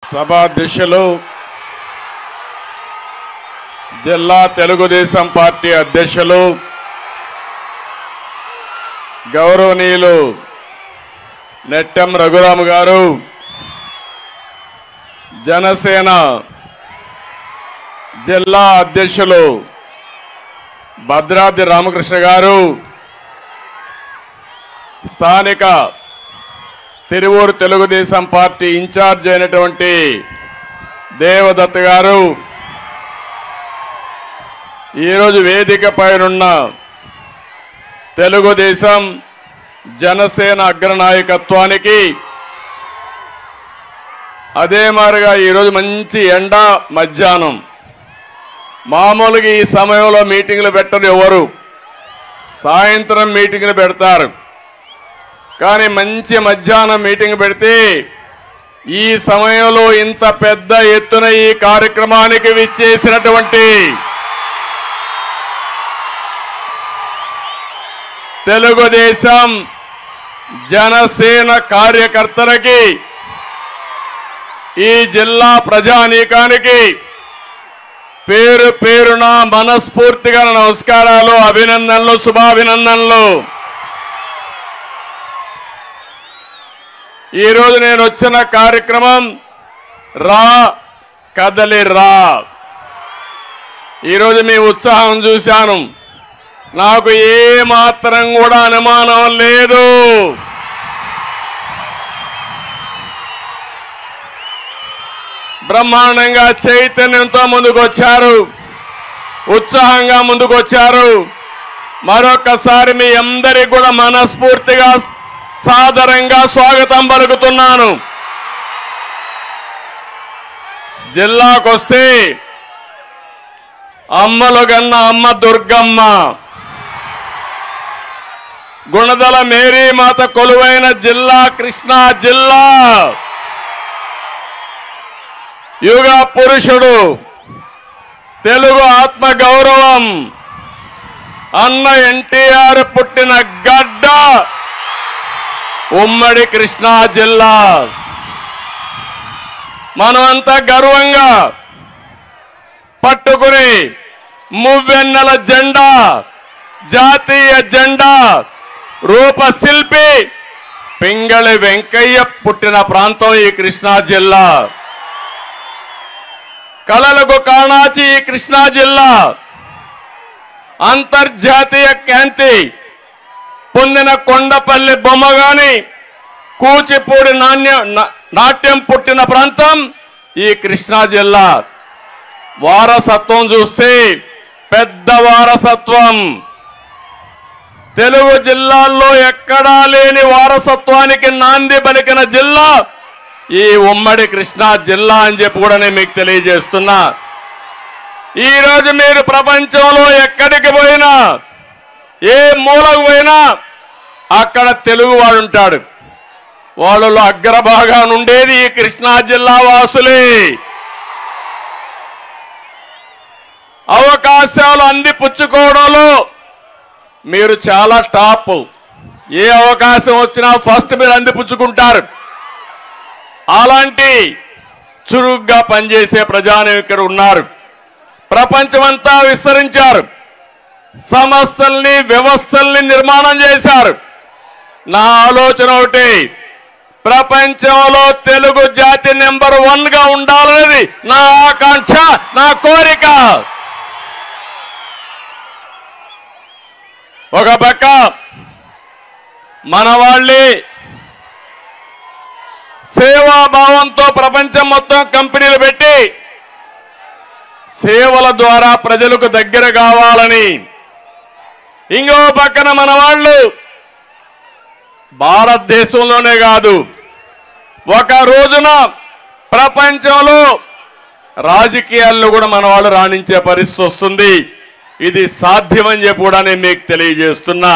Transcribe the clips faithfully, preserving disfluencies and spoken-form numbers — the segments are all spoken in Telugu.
సభాధ్యక్షులు జిల్లా తెలుగుదేశం పార్టీ అధ్యక్షులు గౌరవనీయులు నెట్టెం రఘురామ గారు, జనసేన జిల్లా అధ్యక్షులు భద్రాద్రి రామకృష్ణ గారు, స్థానిక తిరువూరు తెలుగుదేశం పార్టీ ఇన్ఛార్జ్ అయినటువంటి దేవదత్త గారు, ఈరోజు వేదిక పైనున్న తెలుగుదేశం జనసేన అగ్రనాయకత్వానికి, అదే మాదిరిగా ఈరోజు మంచి ఎండ మధ్యాహ్నం, మామూలుగా ఈ సమయంలో మీటింగ్లు పెట్టరు ఎవరు, సాయంత్రం మీటింగ్లు పెడతారు. కానీ మంచి మధ్యాహ్నం మీటింగ్ పెడితే ఈ సమయంలో ఇంత పెద్ద ఎత్తున ఈ కార్యక్రమానికి విచ్చేసినటువంటి తెలుగుదేశం జనసేన కార్యకర్తలకి, ఈ జిల్లా ప్రజానీకానికి పేరు పేరున మనస్ఫూర్తిగా నమస్కారాలు, అభినందనలు, శుభాభినందనలు. ఈరోజు నేను వచ్చిన కార్యక్రమం రా కదలి రా. ఈరోజు మీ ఉత్సాహం చూశాను, నాకు ఏ మాత్రం కూడా అనుమానం లేదు. బ్రహ్మాండంగా చైతన్యంతో ముందుకు వచ్చారు, ఉత్సాహంగా ముందుకు వచ్చారు. మరొకసారి మీ అందరికీ కూడా మనస్ఫూర్తిగా సాదరంగా స్వాగతం పలుకుతున్నాను. జిల్లాకొస్తే అమ్మలు గన్న అమ్మ దుర్గమ్మ, గుణదల మేరీ మాత కొలువైన జిల్లా కృష్ణా జిల్లా, యుగ పురుషుడు, తెలుగు ఆత్మ గౌరవం, అన్న ఎన్టీఆర్ పుట్టిన గడ్డ ఉమ్మడి కృష్ణా జిల్లా. మనమంతా గర్వంగా పట్టుకుని మువ్వెన్నెల జెండా, జాతీయ జెండా రూపశిల్పి పింగళి వెంకయ్య పుట్టిన ప్రాంతం ఈ కృష్ణా జిల్లా. కళలకు కాణాచి ఈ కృష్ణా జిల్లా. అంతర్జాతీయ ఖ్యాతి పొందిన కొండపల్లి బొమ్మ గాని, కూచిపూడి నాణ్య నాట్యం పుట్టిన ప్రాంతం ఈ కృష్ణా జిల్లా. వారసత్వం చూస్తే పెద్ద వారసత్వం. తెలుగు జిల్లాల్లో ఎక్కడా లేని వారసత్వానికి నాంది పలికిన జిల్లా ఈ ఉమ్మడి కృష్ణా జిల్లా అని చెప్పి కూడా నేను మీకు తెలియజేస్తున్నా. ఈరోజు మీరు ప్రపంచంలో ఎక్కడికి పోయినా, ఏ మూలకు పోయినా అక్కడ తెలుగు వాడు ఉంటాడు. వాళ్ళలో అగ్రభాగాన ఉండేది ఈ కృష్ణా జిల్లా వాసులే. అవకాశాలు అందిపుచ్చుకోవడంలో మీరు చాలా టాప్. ఏ అవకాశం వచ్చినా ఫస్ట్ మీరు అందిపుచ్చుకుంటారు. అలాంటి చురుగ్గా పనిచేసే ప్రజానాయకులు ఉన్నారు. ప్రపంచమంతా విస్తరించారు, సంస్థల్ని వ్యవస్థల్ని నిర్మాణం చేశారు. నా ఆలోచన ఒకటి, ప్రపంచంలో తెలుగు జాతి నెంబర్ వన్ గా ఉండాలనేది నా ఆకాంక్ష, నా కోరిక. ఒక పక్క మన వాళ్ళే సేవాభావంతో ప్రపంచం మొత్తం కంపెనీలు పెట్టి సేవల ద్వారా ప్రజలకు దగ్గర కావాలని, ఇంకో పక్కన మన వాళ్ళు భారతదేశంలోనే కాదు ఒక రోజున ప్రపంచంలో రాజకీయాల్లో కూడా మన వాళ్ళు రాణించే పరిస్థితి వస్తుంది. ఇది సాధ్యమని చెప్పి కూడా నేను మీకు తెలియజేస్తున్నా.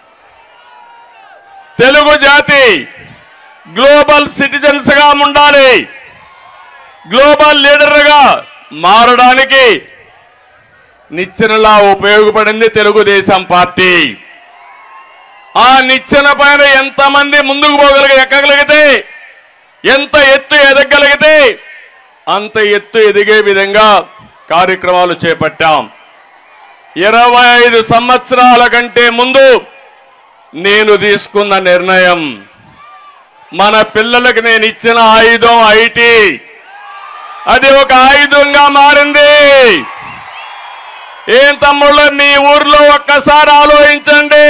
తెలుగు జాతి గ్లోబల్ సిటిజన్స్ గా ఉండాలి. గ్లోబల్ లీడర్గా మారడానికి నిచ్చెనలా ఉపయోగపడింది తెలుగుదేశం పార్టీ. ఆ నిచ్చెన పైన ఎంతమంది ముందుకు పోగలిగి ఎక్కగలిగితే, ఎంత ఎత్తు ఎదగలిగితే అంత ఎత్తు ఎదిగే విధంగా కార్యక్రమాలు చేపట్టాం. ఇరవై ఐదు సంవత్సరాల కంటే ముందు నేను తీసుకున్న నిర్ణయం, మన పిల్లలకు నేను ఇచ్చిన ఆయుధం ఐటీ, అది ఒక ఆయుధంగా మారింది. ఏం తమ్ముళ్ళు, మీ ఊర్లో ఒక్కసారి ఆలోచించండి.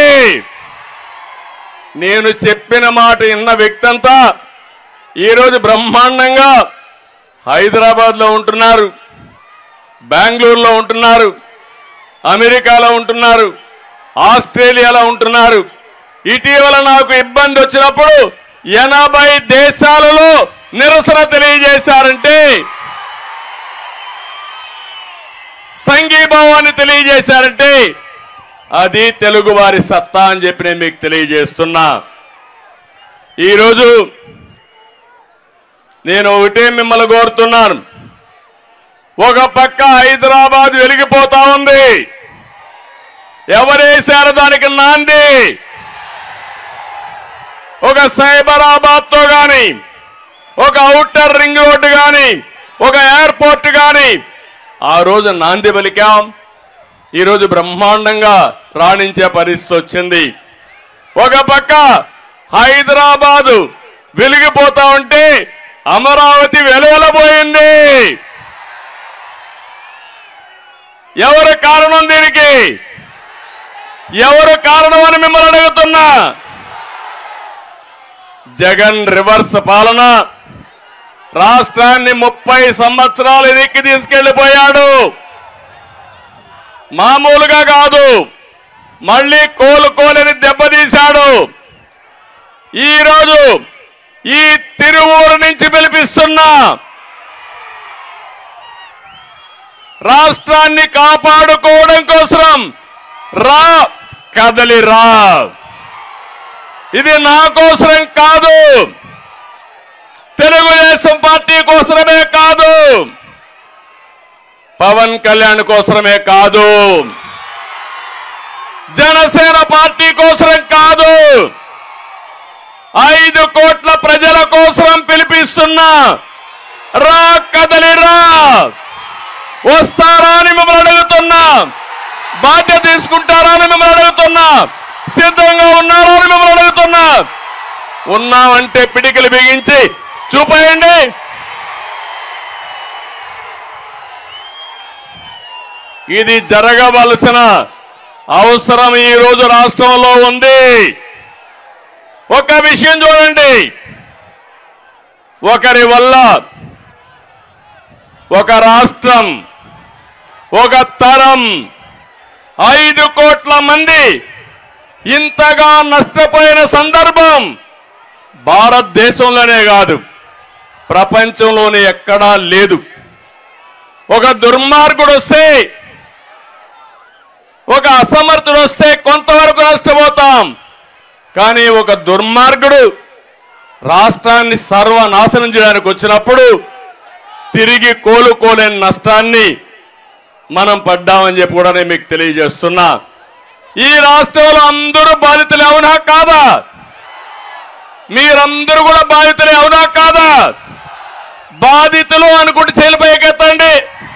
నేను చెప్పిన మాట విన్న వ్యక్తి అంతా ఈరోజు బ్రహ్మాండంగా హైదరాబాద్లో ఉంటున్నారు, బెంగళూరులో ఉంటున్నారు, అమెరికాలో ఉంటున్నారు, ఆస్ట్రేలియాలో ఉంటున్నారు. ఇటీవల నాకు ఇబ్బంది వచ్చినప్పుడు ఎనభై దేశాలలో నిరసన తెలియజేశారంటే, సంఘీభావాన్ని తెలియజేశారంటే అది తెలుగు వారి సత్తా అని చెప్పి నేను మీకు తెలియజేస్తున్నా. ఈరోజు నేను ఒకటే మిమ్మల్ని కోరుతున్నాను. ఒక పక్క హైదరాబాద్ వెలిగిపోతా ఉంది, ఎవరేశారు దానికి నాంది? ఒక సైబరాబాద్ తో గాని, ఒక ఔటర్ రింగ్ రోడ్డు గాని, ఒక ఎయిర్పోర్ట్ గాని ఆ రోజు నాంది పలికాం. ఈరోజు బ్రహ్మాండంగా రాణించే పరిస్థితి వచ్చింది. ఒక పక్క హైదరాబాదు వెలిగిపోతా ఉంటే అమరావతి వెలువలబోయింది. ఎవరు కారణం దీనికి? ఎవరు కారణం అని మిమ్మల్ని అడుగుతున్నా. జగన్ రివర్స్ పాలన రాష్ట్రాన్ని ముప్పై సంవత్సరాలు ఎక్కి తీసుకెళ్లిపోయాడు. మామూలుగా కాదు, మళ్ళీ కోలుకోలేని దెబ్బతీశాడు. ఈరోజు ఈ తిరువూరు నుంచి పిలిపిస్తున్నా, రాష్ట్రాన్ని కాపాడుకోవడం కోసం రా, కదలి రా. ఇది నా కోసం కాదు, తెలుగుదేశం పార్టీ కోసమే కాదు, పవన్ కళ్యాణ్ కోసమే కాదు, జనసేన పార్టీ కోసం కాదు, ఐదు కోట్ల ప్రజల కోసం పిలిపిస్తున్నా. రా, కదలి రా. వస్తారా అని మిమ్మల్ని అడుగుతున్నా. బాధ్యత తీసుకుంటారా అని మిమ్మల్ని అడుగుతున్నా. సిద్ధంగా ఉన్నారా అని మిమ్మల్ని అడుగుతున్నా. ఉన్నామంటే పిడికిలు బిగించి చూపేయండి. ఇది జరగవలసిన అవసరం ఈ రోజు రాష్ట్రంలో ఉంది. ఒక విషయం చూడండి, ఒకరి వల్ల ఒక రాష్ట్రం, ఒక తరం, ఐదు కోట్ల మంది ఇంతగా నష్టపోయిన సందర్భం భారతదేశంలోనే కాదు, ప్రపంచంలోనే ఎక్కడా లేదు. ఒక దుర్మార్గుడు వస్తే, ఒక అసమర్థుడు వస్తే కొంతవరకు నష్టపోతాం, కానీ ఒక దుర్మార్గుడు రాష్ట్రాన్ని సర్వనాశనం చేయడానికి వచ్చినప్పుడు తిరిగి కోలుకోలేని నష్టాన్ని మనం పడ్డామని చెప్పి కూడా నేను మీకు తెలియజేస్తున్నా. ఈ రాష్ట్రంలో అందరూ బాధితులే, అవునా కాదా? మీరందరూ కూడా బాధితులే, అవునా కాదా? బాధితులు అనుకుంటే చేలిపైకెత్తండి.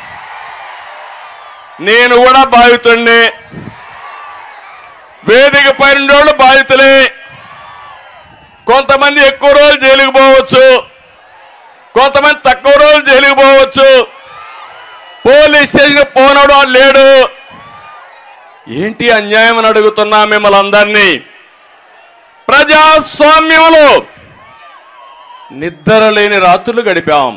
నేను కూడా బాధితుడిని, వేదిక పైన వాళ్ళు బాధితులే. కొంతమంది ఎక్కువ రోజులు జైలుకు పోవచ్చు, కొంతమంది తక్కువ రోజులు జైలుకు పోవచ్చు. పోలీస్ స్టేషన్ పోనడం లేడు. ఏంటి అన్యాయం అని అడుగుతున్నా మిమ్మల్ని అందరినీ. ప్రజాస్వామ్యంలో నిద్ర లేని రాత్రులు గడిపాం,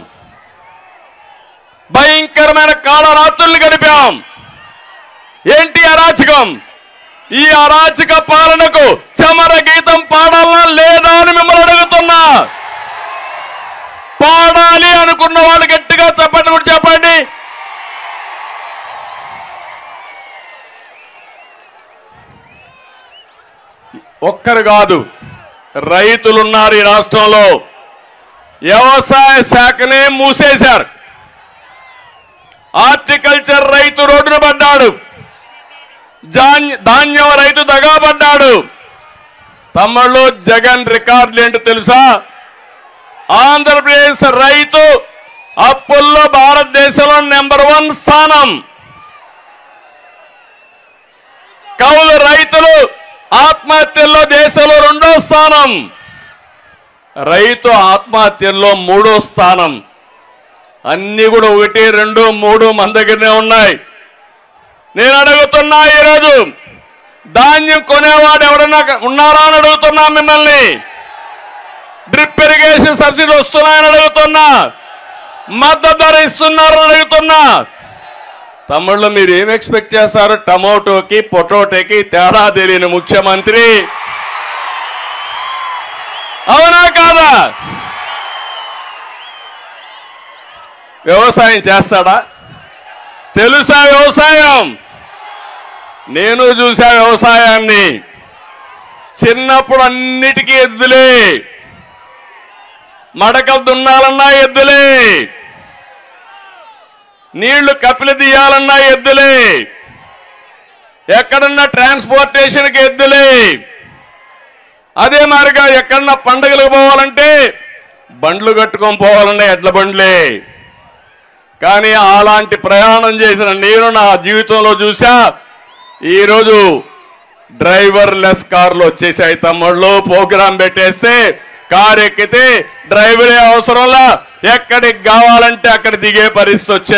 భయంకరమైన కాల రాత్రులు గడిపాం. ఏంటి అరాచకం? ఈ అరాచక పాలనకు చమర గీతం పాడాలా లేదా అని మిమ్మల్ని అడుగుతున్నా. పాడాలి అనుకున్న వాళ్ళు గట్టిగా చెప్పండి, కూడా చెప్పండి. ఒక్కరు కాదు, రైతులున్నారు ఈ రాష్ట్రంలో. వ్యవసాయ శాఖనే మూసేశారు. హార్టికల్చర్ రైతు రోడ్డున పడ్డాడు, ధాన్యం రైతు దగాపడ్డాడు. తమ్ముళ్ళు, జగన్ రికార్డులు ఏంటో తెలుసా? ఆంధ్రప్రదేశ్ రైతు అప్పుల్లో భారతదేశంలో నెంబర్ వన్ స్థానం. కౌలు రైతులు ఆత్మహత్యల్లో దేశంలో రెండో స్థానం. రైతు ఆత్మహత్యల్లో మూడో స్థానం. అన్ని కూడా ఒకటి రెండు మూడు మన దగ్గరనే ఉన్నాయి. నేను అడుగుతున్నా, ఈరోజు ధాన్యం కొనేవాడు ఎవరన్నా ఉన్నారా అని అడుగుతున్నా మిమ్మల్ని. డ్రిప్ ఇరిగేషన్ సబ్సిడీ వస్తున్నాయని అడుగుతున్నా. మద్దతు ధర ఇస్తున్నారని అడుగుతున్నా. తమిళలో మీరు ఏం ఎక్స్పెక్ట్ చేస్తారు? టమోటోకి పొటాటోకి తేడా తెలియని ముఖ్యమంత్రి. అవునా కాదా? వ్యవసాయం చేస్తాడా? తెలుసా వ్యవసాయం? నేను చూసా వ్యవసాయాన్ని. చిన్నప్పుడు అన్నిటికీ ఎద్దులే, మడకలు దున్నాలన్నా ఎద్దులే, నీళ్లు కపిలి తీయాలన్నా ఎద్దులే, ఎక్కడన్నా ట్రాన్స్పోర్టేషన్కి ఎద్దులే. అదే మాదిరిగా ఎక్కడన్నా పండుగలకు పోవాలంటే బండ్లు కట్టుకొని పోవాలన్నా ఎడ్ల బండ్లే. కానీ అలాంటి ప్రయాణం చేసిన నేను నా జీవితంలో చూసా. ఈరోజు డ్రైవర్ లెస్ కార్లు వచ్చేసాయి తమ్ముళ్ళు. ప్రోగ్రాం పెట్టేస్తే కారు ఎక్కితే డ్రైవరే అవసరంలా, ఎక్కడికి కావాలంటే అక్కడ దిగే పరిస్థితి వచ్చే